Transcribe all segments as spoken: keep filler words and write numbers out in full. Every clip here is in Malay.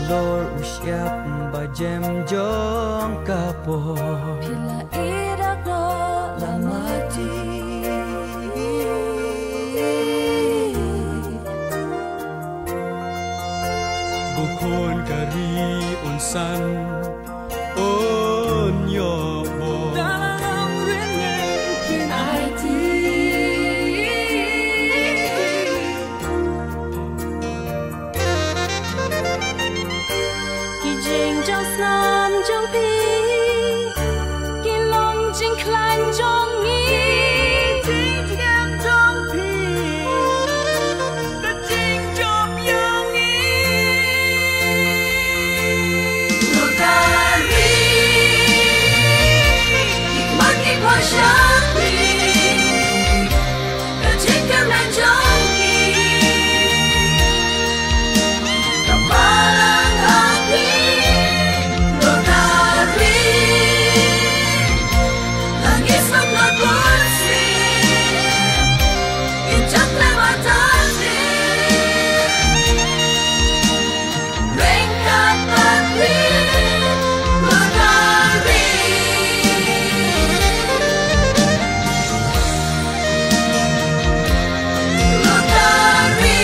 lor usyap bajem jong kapo Pila irak lo lamati Bukon kari unsan on yobo Dalang ringin kinaiti Kijing jong slam jong pi Kilong jing klan jong ni Jing tiam jong pi The jing job yang ni Lutari Hikmat ikwa syakri The jing klan jong ni Kapalang hati Lutari Langis magmat bersih Injak lewat hati Lengkap hati Lutari Lutari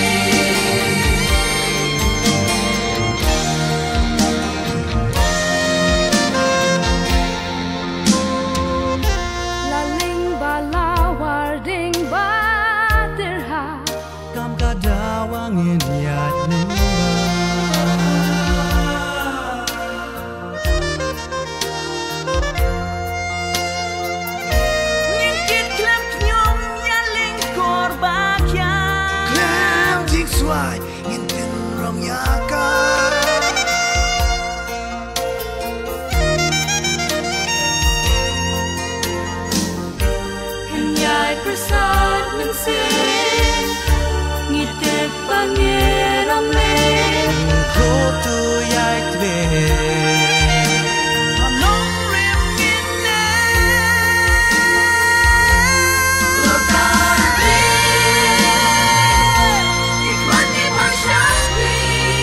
Laling bala warding baterha kam kadawangin yat nuwa Nyingkit klam knyom yaling korbakya Klam jing suai Ngintin rong yaka Henyai prasad mensin Ngitek pangeram len ko tu yak tve Anong rim minne Lutari Ikmat ni masyakri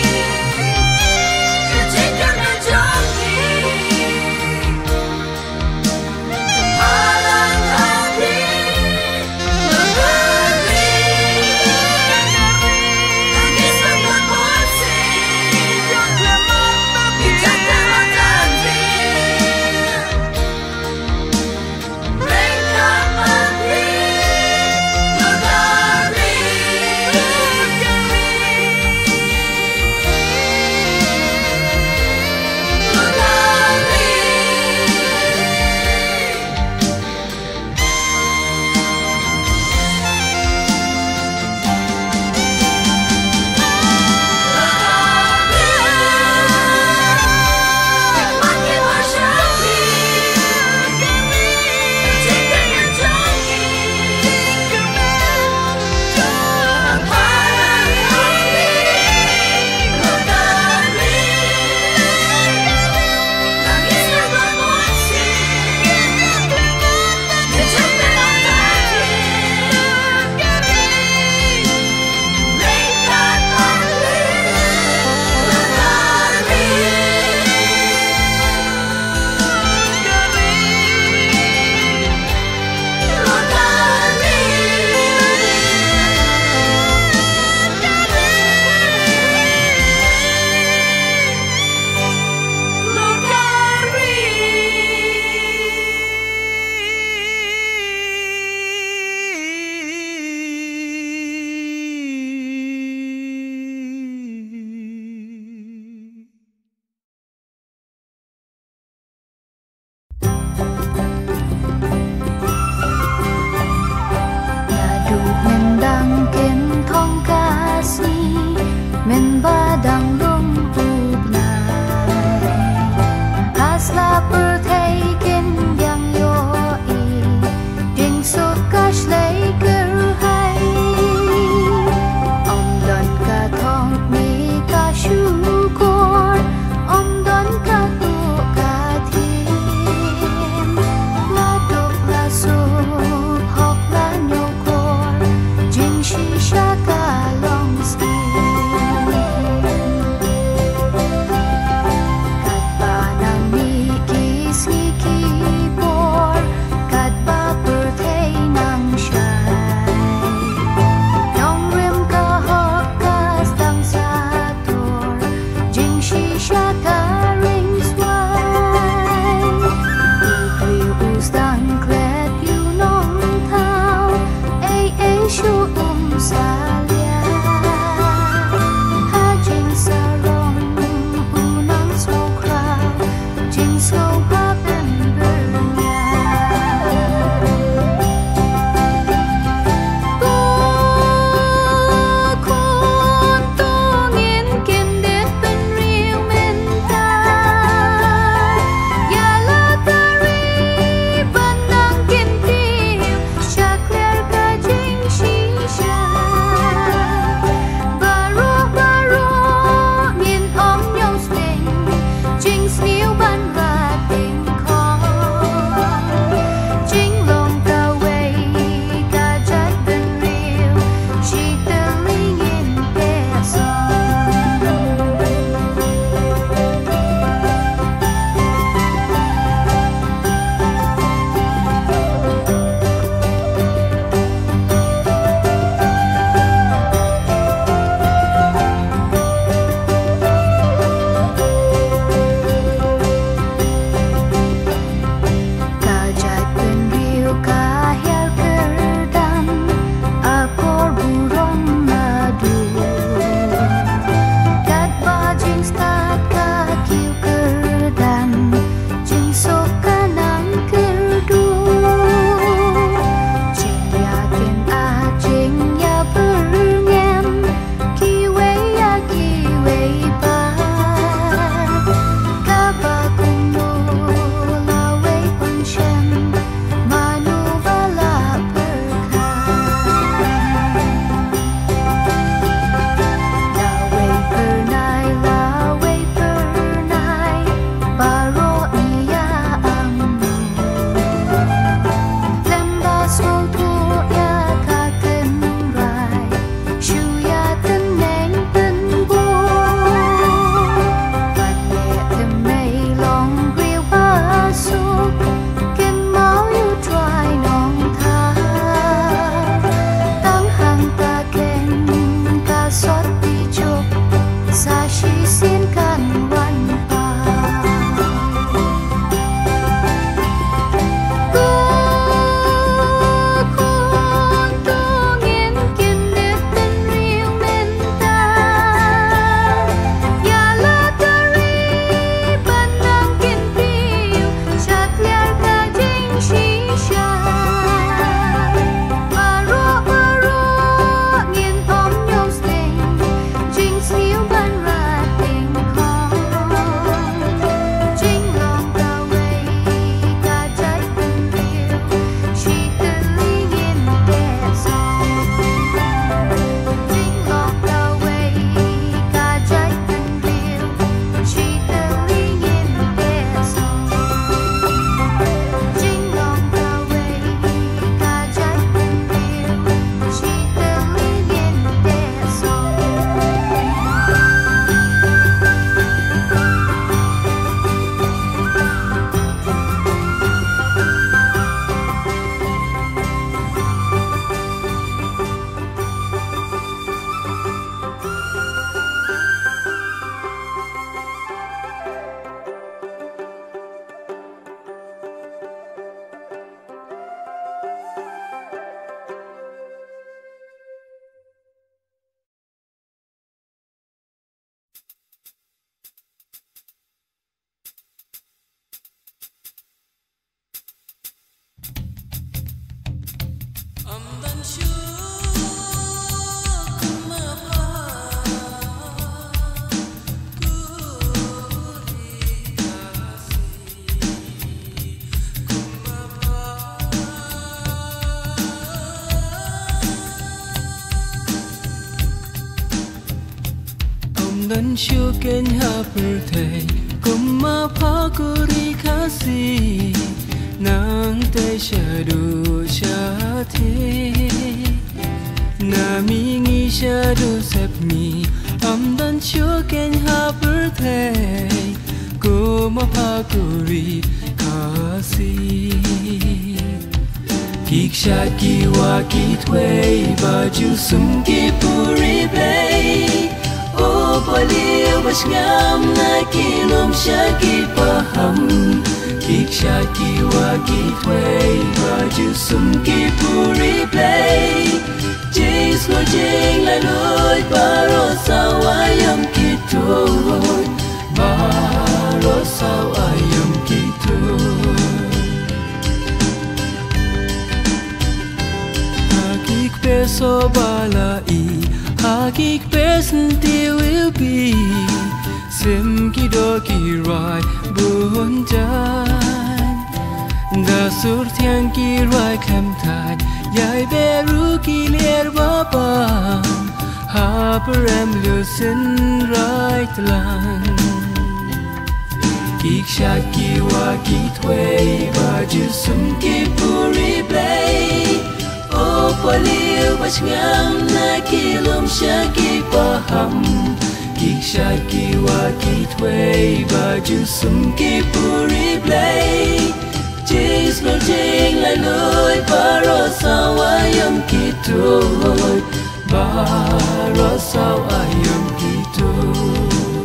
Kejingkan na jongki Halang hati Lutari dan shuken hapurte kuma pakuri kasi nang te shadu shate nami ngi shadu sepmi am dan shuken hapurte kuma pakuri kasi Kiksha kiwa kitway baju sum ki puri play O baliw bas ngam na kilom siya ki paham Kiksha kiwa kitway baju sum ki puri play Jais no jeng la loy baro sawayam kitoy Baro sawayam kitoy So balai hagik pesenti will be sim kido kirai bunjan da sur tiang kirai kam tai yai beru kiler baba ha perem lusin right lang kik shaki wa kitway baju sum ki puri play O baliw bas ngam na kilom siya ki paham Kik siya ki wa kitway baju sum ki puri play Jais no jeng la loy baro sawayam kitoy Baro sawayam kitoy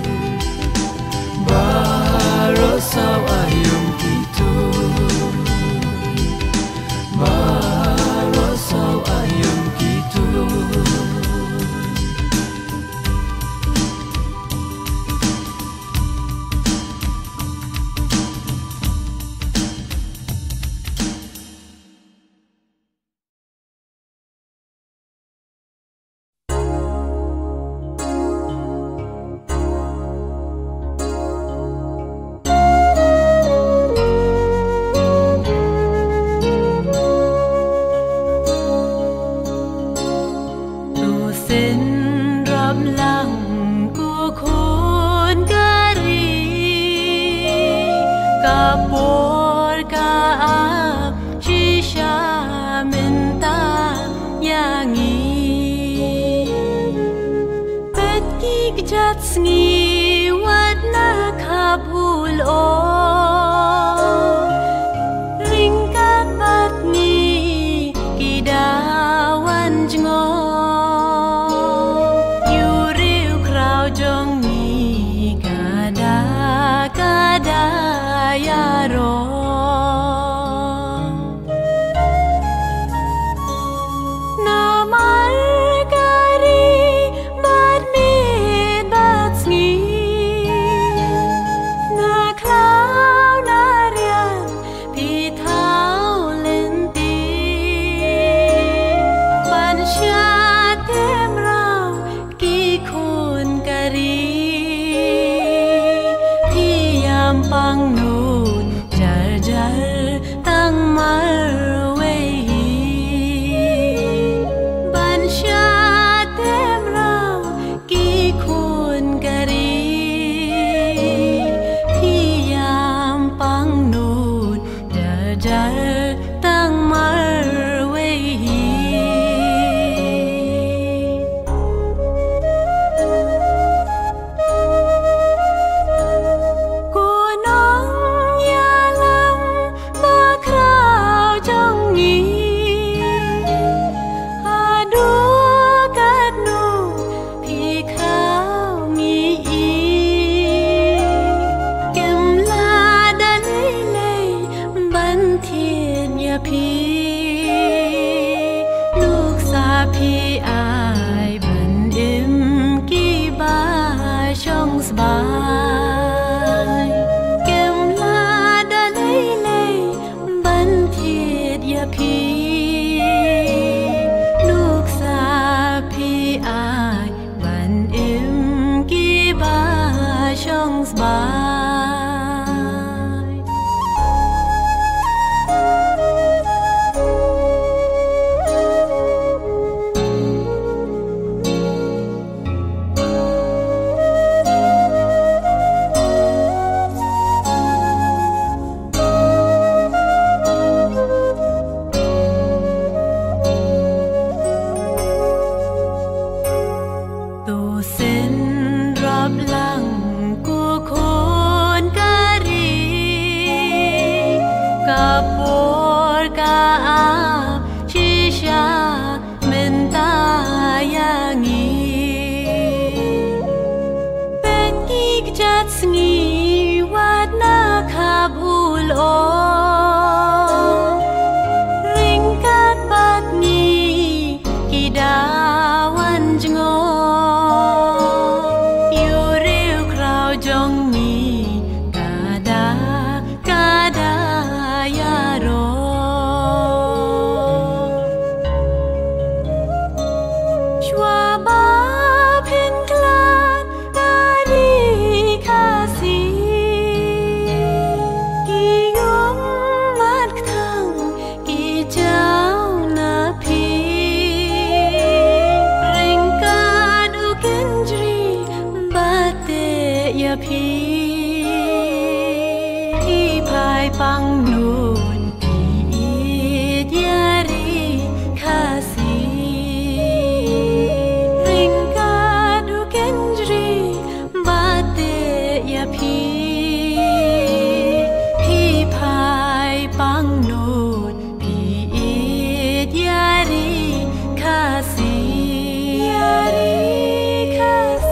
Baro sawayam kitoy Baro sao ayam gitu เส้นรับหลังกูคนกะรีกะปวดกะอาชิชาเมนตายางีเป็นกิกจัดสงีวัดนาคาบูโลริงกัดบัดนี้กิดาวันจงออยู่เรียวคราวจงมีกาดากาดายารอชัวบาเพ่นคลานกาดีคาสีกี่ยมมัดขังกี่เจ้านาพีริงกาดูเกนจรีบาเตยาพีที่พายปังนูนพีดยารีคาสีริงกาดูเกนจรีบาเตยาพีที่พายปังนูนพีดยารีคาสียารีคาสี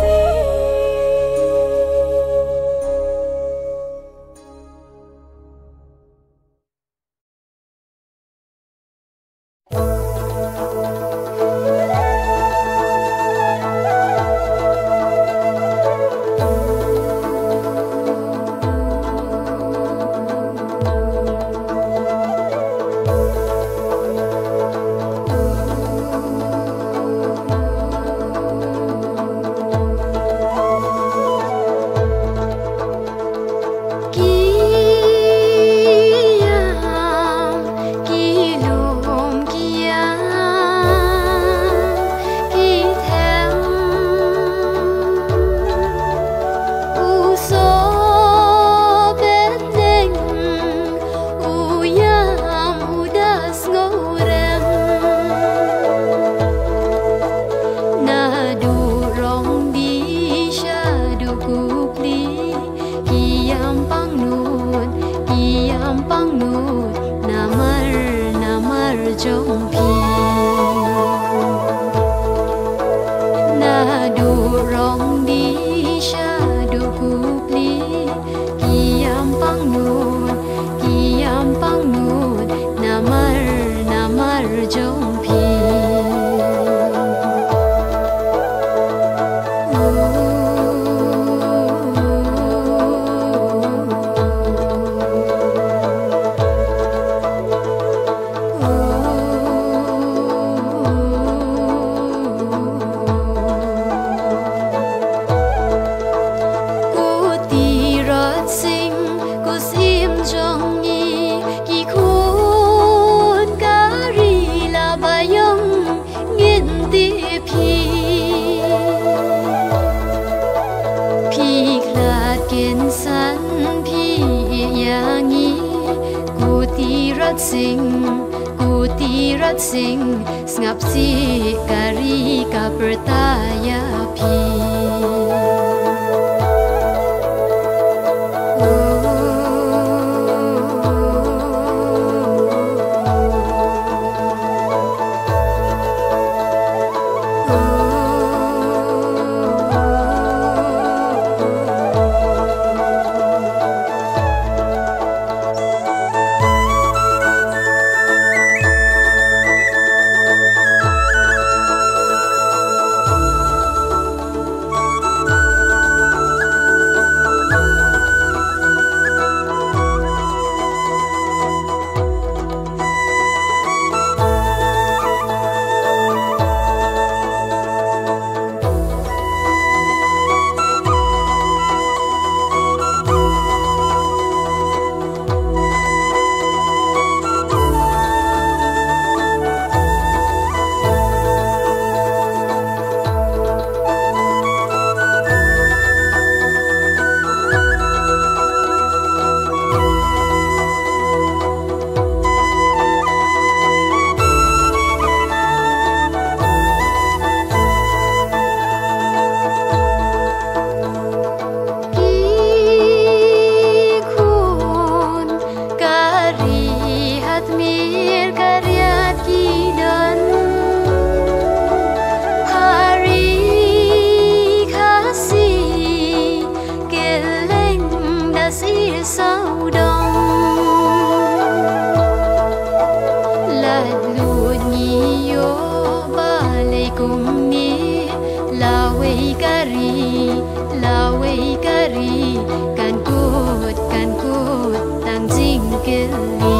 รีการกูดการกูดต่างจิงเกลี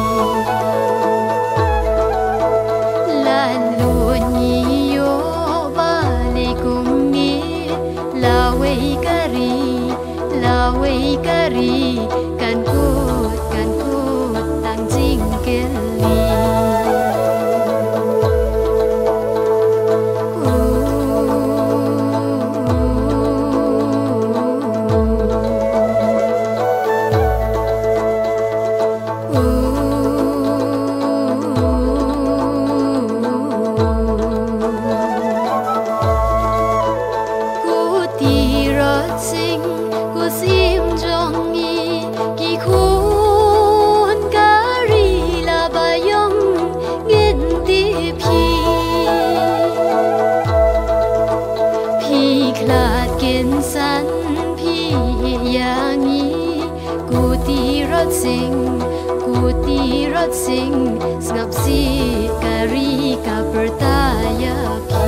ลาลูนีโยบาเลกุมนีลาเวกะรีลาเวกะรีการกูดการกูดต่างจิงเกลีsing ngap si kari ka pertaya pi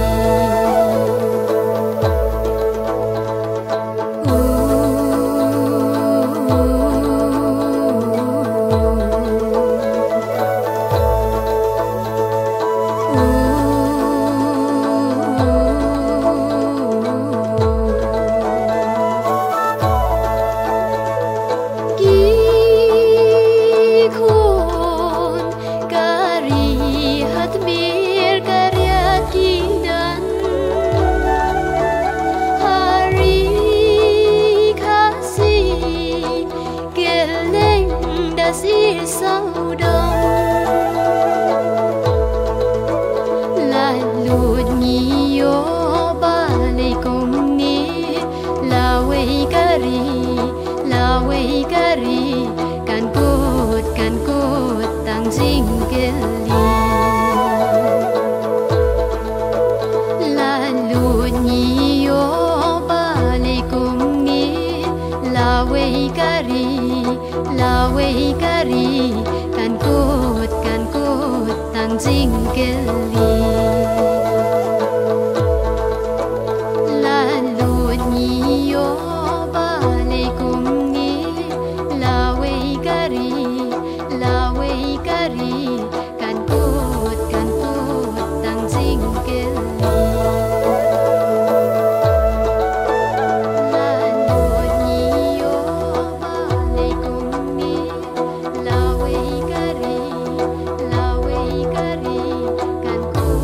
Can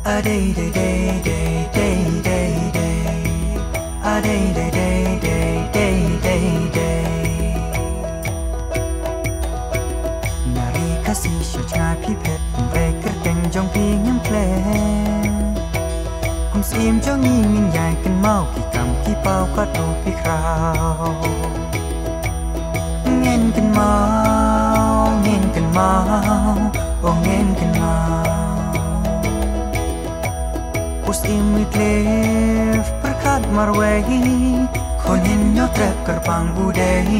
a day day day day day day day a day day day day day day day nari kasi shachna phi phet breaker keng jong phi nyam ple hum sim jong ni min yai kan mau ki kam ki pau ka do phi krao nghen kan mau nghen kan mau o nghen kan mau Usim mitlef perkat marwehi konin nyotrek kerpang budai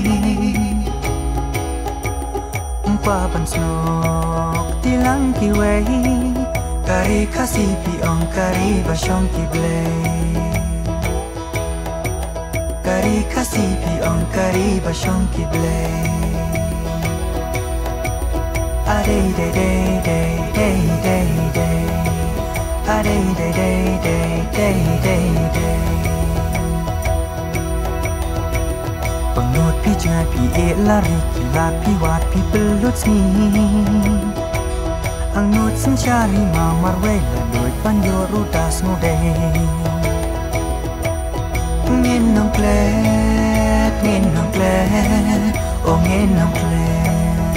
umpa pansnok tilang kiwehi kari kasih piong kari basyong kiblei kari kasih piong kari basyong kiblei adai dai dai dai dai dai dai a day day day day day day day pengut pi jangan pi e lari kilat pi wat pi pelut ni ang nut sen cari mamar we la noi pan yo rudas ngode ngin nong klet ngin nong klet o ngin nong klet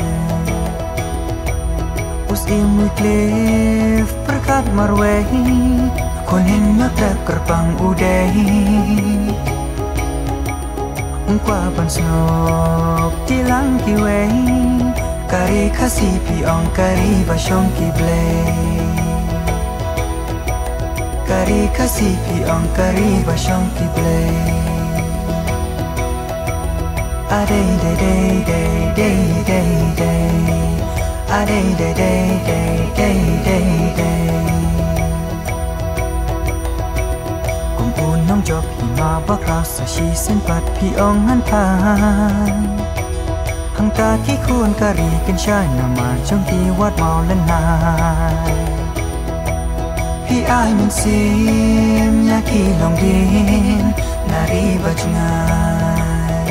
Usim klef perkat marwehi konin nyotrek kerpang udai umpa pansnok tilang kiwehi kari kasih piong kari basyong kiblei kari kasih piong kari basyong kiblei a day day day day day day day a day day day day day day day cùng buồn nông cho phi mà bắc ra sa chi sen pat phi ong han pan hang ta ki khuôn kari kan shai na ma trong ti wat mau lên nai phi ai min sim ya ki long din na ri bajngai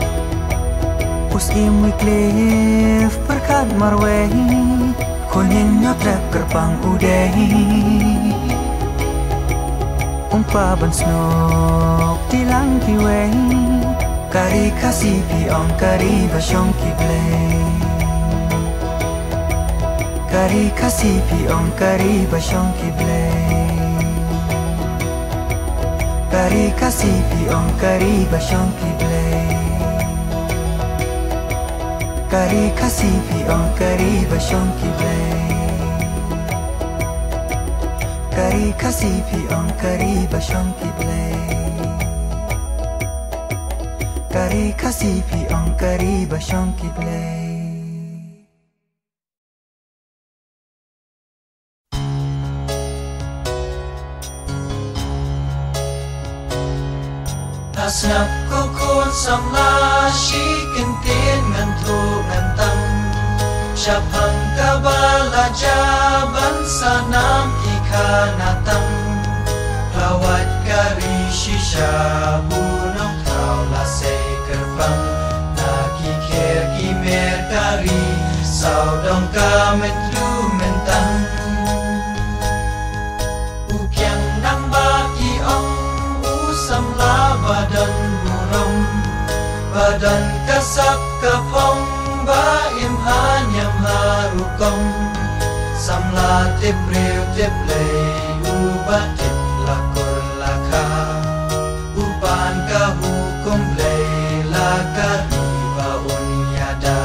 Usim wiklef perkat marwehi konin nyotrek kerpang udai umpa bansnok tilang kiwehi kari kasih piong kari basyong kiblei kari kasih piong kari basyong kiblei kari kasih piong kari basyong kiblei kari kasih piong kari basyong kiblei kari kasih piong kari basyong kiblei kari kasih piong kari basyong kiblei Asnap kukun samla shikin tin ngan tu ngan tang Syabhang kabala jaban sanam ikanatang Lawat kari shisha bunong kau lase kerpang Naki ker kimer kari saudong kamet lu mentang Ukyang nang baki ong samla badan burung badan kasap kapong ba imhan yam harukong samla tepreu teplei ubat tep lakor laka upan kahu komplei laka riba unyada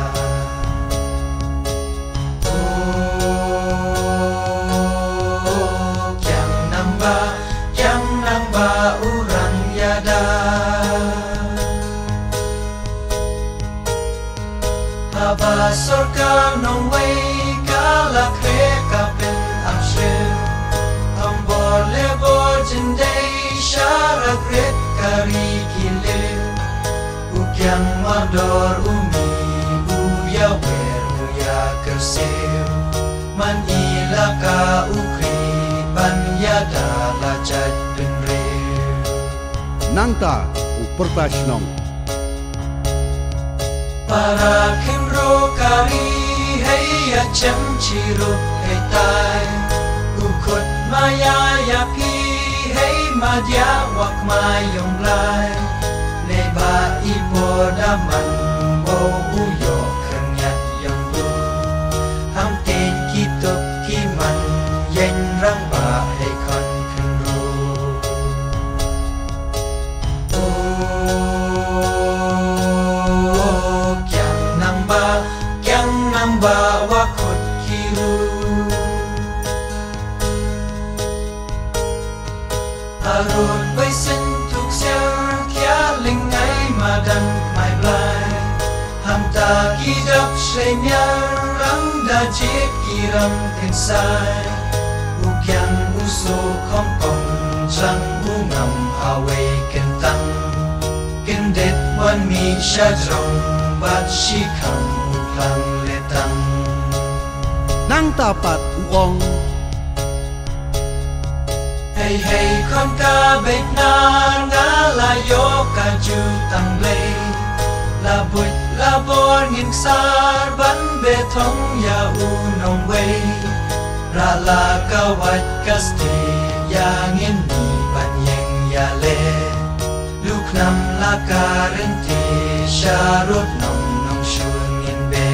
oh kyang namba kyang namba urang yada Haba sorka nong wei kala kre kapen amshir Tombor lebo jendei syarak red kari kile Ukyang mador umi uya wer uya kersir Man ilaka ukri ban yada lajat penrir Nangta upertasnong Para kimro kari hey ya cham chiru hey tai ukut maya ya pi hey ma dia wak mai yong lai le ba ipo da man bo u yo khang yat yong bu ham ten ki top ki man yen rang ba hey khon khang ru o kyang nang ba kyang nang ba wa khot ki ru Arut bay sinh thuộc xeo kia linh ấy mà đăng mai blai ham ta ki đắp say nya răng đã chết ki ram thiên sai u kyang u so không còn trăng u ngầm away ken tăng ken det one mi sha trong bat shi kham u plang le tăng nang tapat uong Hey hey con ca bếp na ngã la yo ca chu tăng lê la bụi la bor nghìn sar bắn bê thông ya u nong wei ra la ca wat casti ya nghìn ni ban yang ya le luk nam la ca renti sharot nong nong shun nghìn be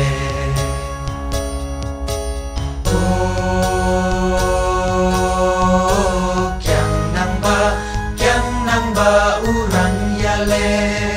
ba uran ya le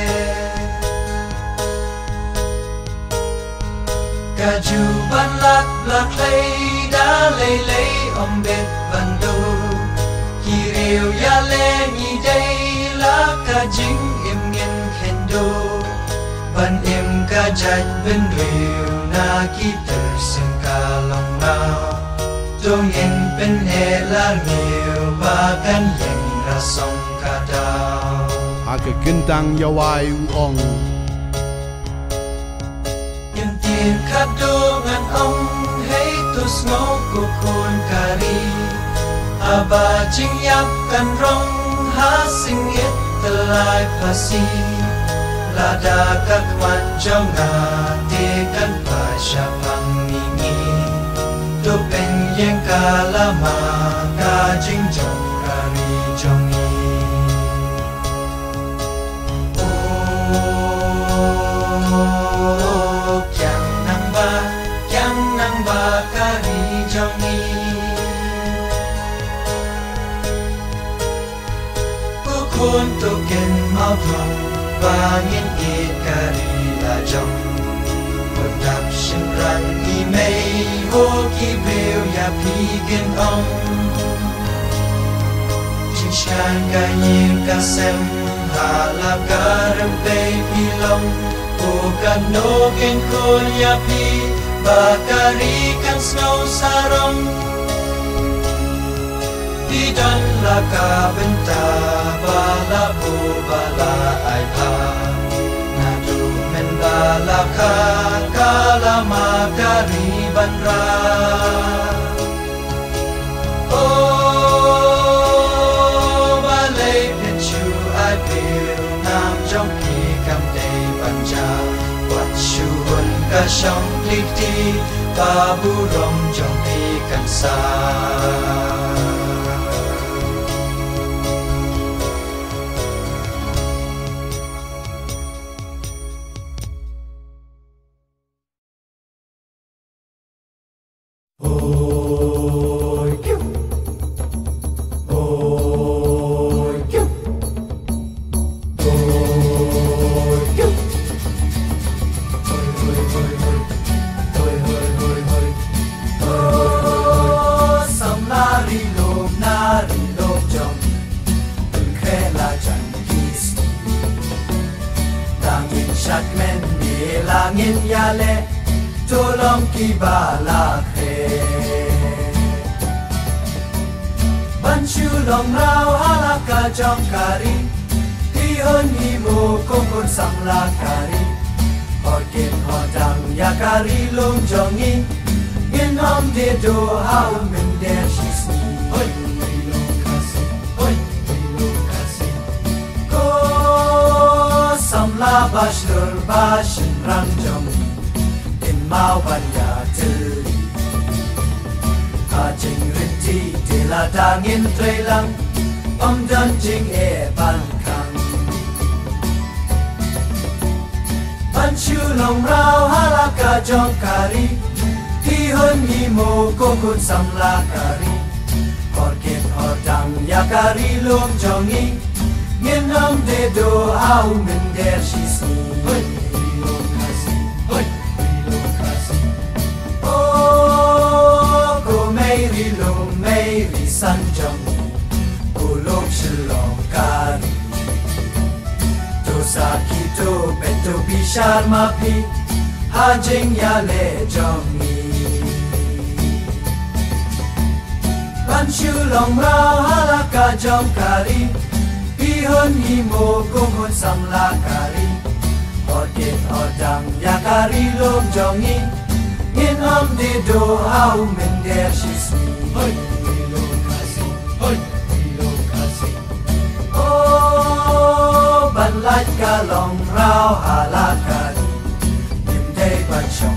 ca ju ban lak la clay da le le om bet ban do ki reu ya le ni dei la ca jing em ngin khen do ban em ca jat ben reu na ki ter sing ka long mau dong en ben e la nhiều ba kan yang ra song Ake kentang yawai uong Yang tiền khát đô ngàn ông Hãy tu ngô của khuôn kari Aba chinh yap kan rong Ha sinh yết tờ lai pasi La đa các quan trong ngà Tê kan pa sha pang ni ni Đô bên yên ka la ma Ka chinh trong kari trong ni Kyang nang ba, kyang nang ba kari jong ni. Ku khun tu ken mau thong ba ngin e kari la jong. Một đạp sinh ran ni mei ho ki bêu ya pi gen ong. Chinh shan ka yin ka sem ha la ka rem pe pi long. O kan no ken khôn ya pi ba kari kan snow sarong di dan la ka benta ba la bu ba la ai pa na du men ba la ka ka la ma kari ban ra o ba le pet chu ai pi nam trong ki kam dei ban cha wat chu hun ka shong lik ti ba bu rom trong pi kan sa langin yale tolong kibala khe banchu long rao halaka jong kari ihon imo kongkon sang la kari orkin hodang ya kari long jongi in om de do how men der shisni oi lo kasi oi lo kasi ko samla bashur bashin rang jong in mau ban ya til jing rinti de la dangin trailang om dan jing e ban kang ban chu long rao halaka jong kari hi hon hi mo ko kun sam la kari hor ket hor dang ya kari lom jongi ngin nam de do au min der shi si hoi lo kasi hoi lo kasi oh ko mei ri lo mei ri san jongi ko lom shlong kari to sa ki to beto bi sharma pi ha jing ya le jongi ban chu long rao halaka jong kari hi hon hi mo kong hon sam la kari hor ket hor dang ya kari lom jongi ngin om de do au min der shi si hoi lo kasi hoi lo kasi oh ban lai ka long rao halakari nim dei ban chong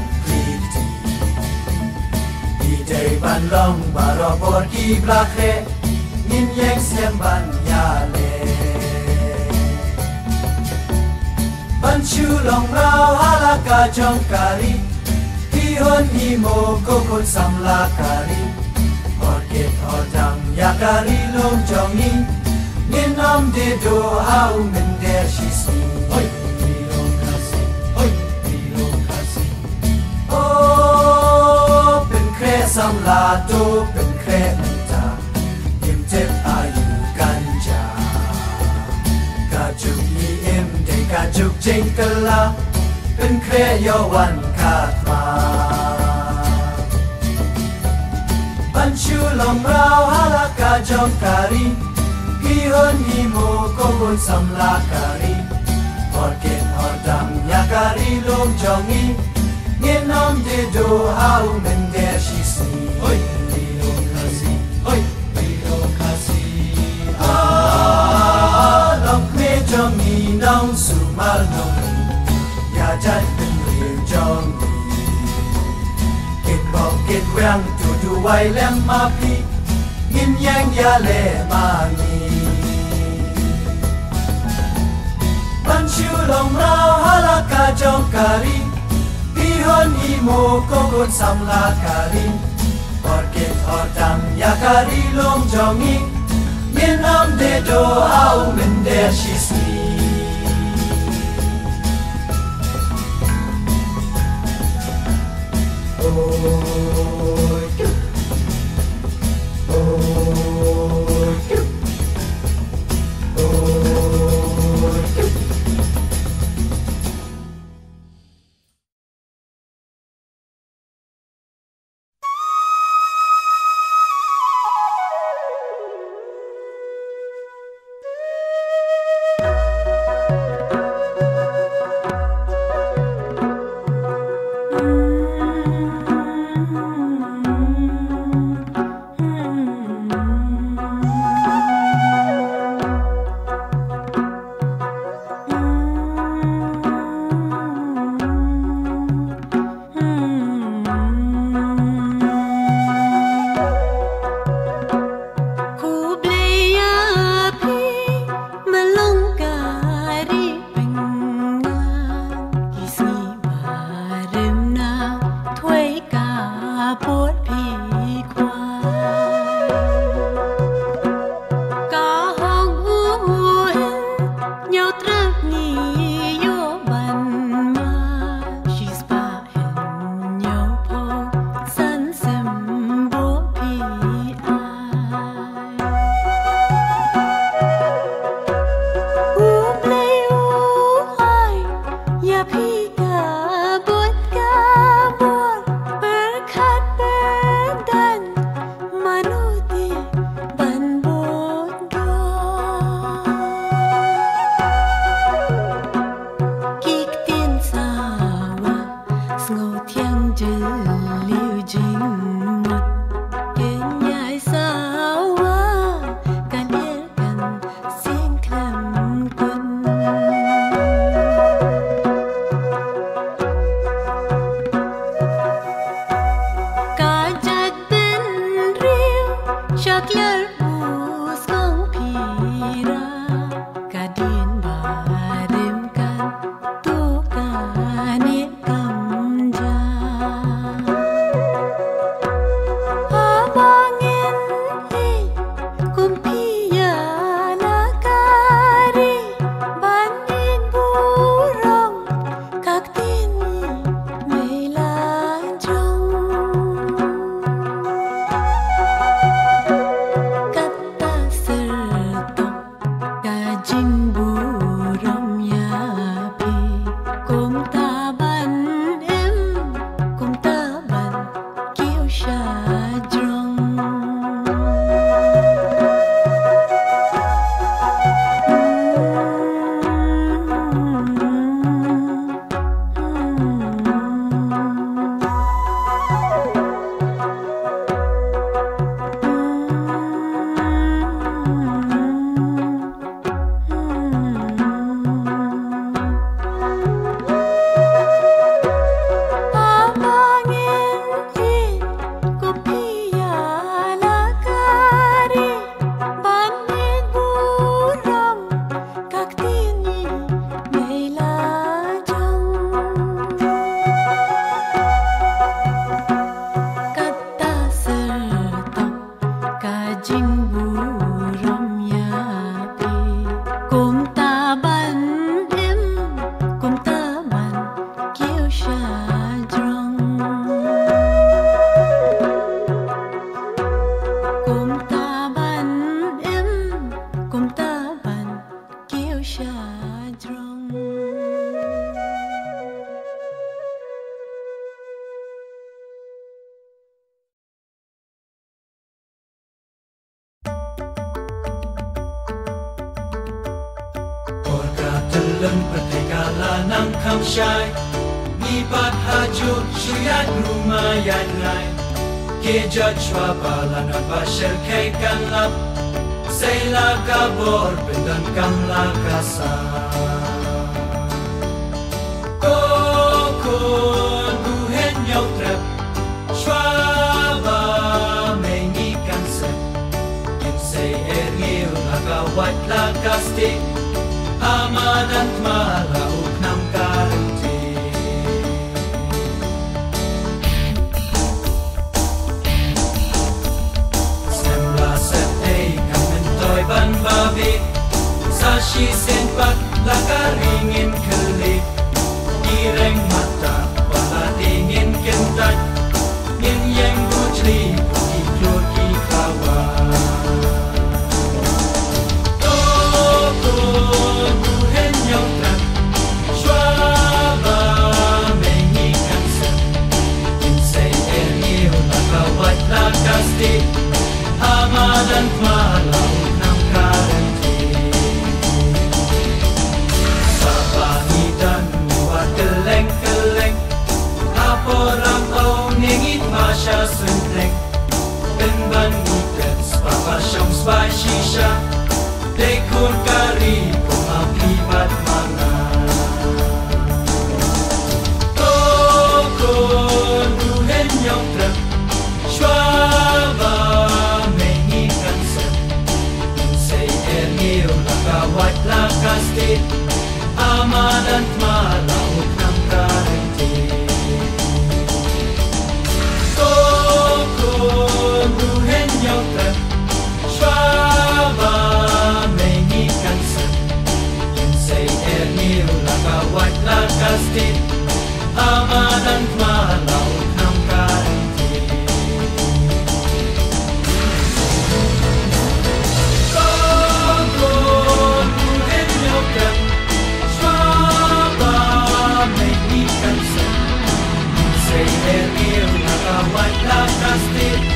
day ban long baro por ki blakhe nin yeng sem ban ya le ban chu long rao halaka jong kari hi hon hi mo ko kon sam la kari hor ket hor dang ya kari long jongi nin nam de do au min der shi si hoi lo kasi hoi lo kasi oh sam la to pen kre menta im tep ayu ganja ka juk ni im de ka juk jing kala pen kre yo wan kat ma ban chu long rao halaka jong kari hi hon hi mo ko kon sam la kari hor ket hor dang ya kari lom jongi ngin nam de do au min der shi si hoi lo kasi hoi lo kasi ah long me jong ni nong su mal nong ya jai bin liu jong kit bo kit wang tu tu wai lem ma pi ngin yang ya le ma ni ban chu long rao halaka jong kari hon hi mo ko kon sam la kari hor ket hor dang ya kari lom jongi ngin nam de do au min der shi si Lân bật thầy cả là năng khăm shai Ni bát ha chut shuyat ruma yai ngai Ke jat chwa bala na bashel kay kan lap Say la ka bor bendan kam la ka sa Ko ko du hen nhau trep Chwa ba me ni kan se In say er ngil la ka wat la ka stick Amadan mala uknam karti Semla setei kamen toy ban babi Sashi sen pat la karingin kelik Direng mata wala dingin kentat Ngin yang bujli ki klur ki kawan Amadan malau nam karanti Sabani dan buat keleng-keleng Aporam au ningit masya sentreng Penban ikan sepapa syong spai shisha Dekun kari kumam libat mana Kokon duhen yang trep Shwaba Wat la kasti Amadan malau nam karanti Kokon duhen nhau trep Shwaba mengi kansen In say er niu la wat la kasti Amadan malau nam karanti Say, hey, you, like a white love,